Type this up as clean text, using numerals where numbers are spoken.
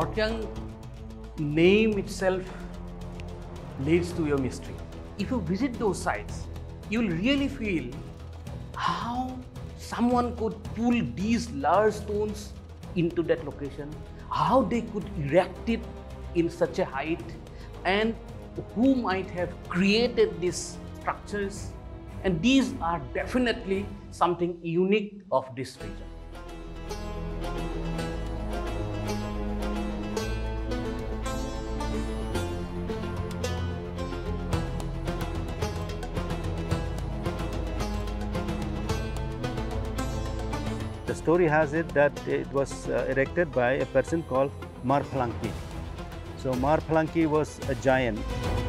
Nartiang name itself leads to your mystery. If you visit those sites, you'll really feel how someone could pull these large stones into that location, how they could erect it in such a height, and who might have created these structures. And these are definitely something unique of this region. The story has it that it was erected by a person called Marpalanki. So Marpalanki was a giant.